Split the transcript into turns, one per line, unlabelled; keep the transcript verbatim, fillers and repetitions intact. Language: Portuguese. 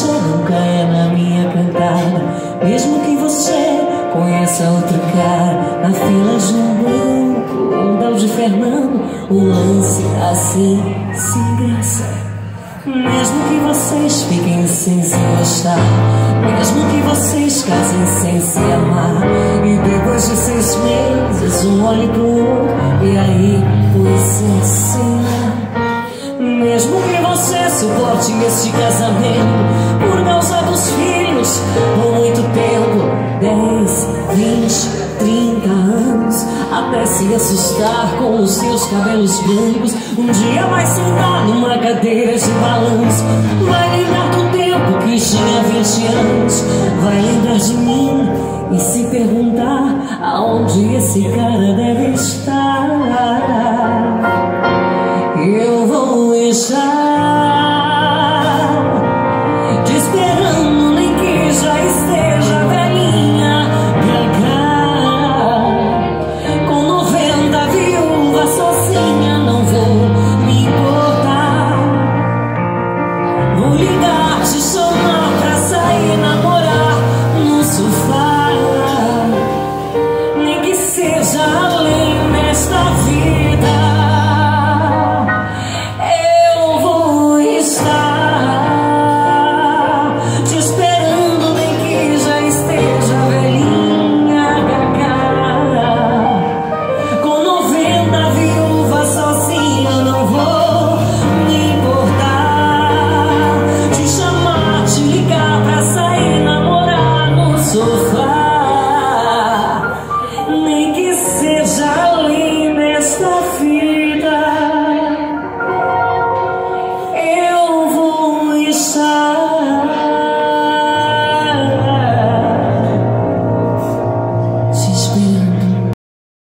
você não caia na minha cantada, mesmo que você conheça outro cara na fila de um banco, um tal de Fernando, um lance assim, sem graça. Mesmo que vocês fiquem sem se gostar, mesmo que vocês casem sem se amar, e depois de seis meses um olhe pro outro e aí pois cena. Mesmo que você suporte este casamento por causa dos filhos por muito tempo, dez, vinte, trinta anos, até se assustar com os seus cabelos brancos, um dia vai sentar numa cadeira de balanço, vai lembrar do tempo que tinha vinte anos, vai lembrar de mim e se perguntar aonde esse cara deve